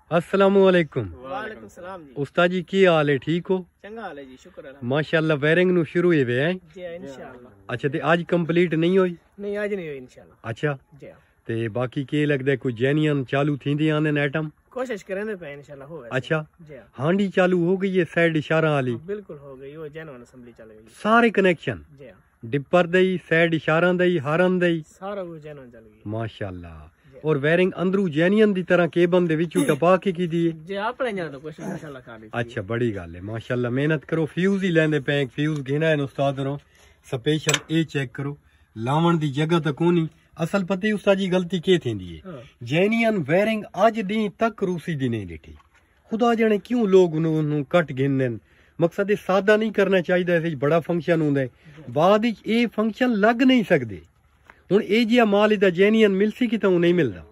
अस्सलामुअलैकुम। वालेकुम सलाम जी। उस्ताद जी की हाल है, ठीक हो? चंगा हाल है जी, शुक्र है माशाअल्लाह। वायरिंग नु शुरू हुए हैं जी इंशाअल्लाह। अच्छा, ते आज कंप्लीट नहीं हुई? नहीं आज नहीं हुई इंशाअल्लाह। अच्छा, जी ते बाकी के लगदा कोई जेन्युइन चालू थींदी आने आइटम? कोशिश करेंगे पे इंशाअल्लाह हो वैसे। अच्छा, जी हांडी चालू हो गई है, साइड इशारा वाली बिल्कुल हो गई, वो जेन्युइन असेंबली चल गई। सारे कनेक्शन जी डिपर दई, साइड इशारा दई, हारन दई, सारा वो जेन्युइन चल गई माशाअल्लाह। और वायरिंग अंदरू जेन्युइन दी तरह केबल दे विचों टपा के की दी है? जी अपने जान तो कोशिश इंशाअल्लाह कर ली। अच्छा, बड़ी गल है माशाअल्लाह। मेहनत करो, फ्यूज ही लेंदे पे, फ्यूज घेना है उस्ताद रो स्पेशल। ए चेक करो लावण दी जगह तक कोनी। असल पता ही उस्ताद जी गलती के थींदी है, जेन्युइन वायरिंग अज दी तक रूसी दी नहीं लिठी। खुदा जाने क्यों लोग उन्होंने कट गिनने। मकसद सादा नहीं करना चाहिए, ऐसे बड़ा फंक्शन होंदा है, बाद ये फंक्शन लग नहीं सकते। हुण ये जिहा माल इदा जेन्युइन मिल सी कि नहीं मिलता।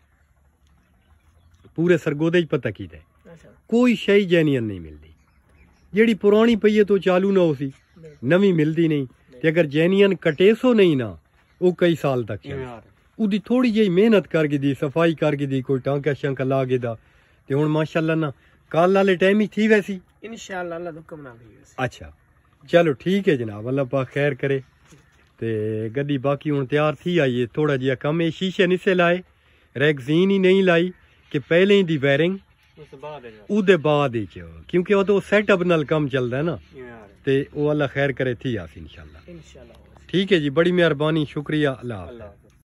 पूरे सरगोदे पता की कोई शई जेन्युइन नहीं मिलती। जेड़ी पुरानी पई है तो चालू ना हो सी, नवी मिलती नहीं। ते अगर जेन्युइन कटेसो नहीं ना, वो कई साल तक उदी थोड़ी जी मेहनत करके दी, सफाई करके दी, कोई टांका शांका ला के दा। ते हुण माशाअल्लाह ना कल वाले टाइम ही थी वैसी इंशाअल्लाह अल्लाह हुक्म ना भी। अच्छा चलो ठीक है जनाब, अल्लाह पाक खैर करे। ते गड्डी बाकी हुण तैयार थी आई है, थोड़ा जिहा कम है, शीशे निसे लाए, रैगजीन ही नहीं लाई कि पहले ही दी वायरिंग उदे बाद ही, क्योंकि वो तो सेटअप नाल कम चलदा है ना। ते वो अल्लाह खैर करे थी आसी इंशाअल्लाह। ठीक है जी, बड़ी मेहरबानी, शुक्रिया, अल्लाह।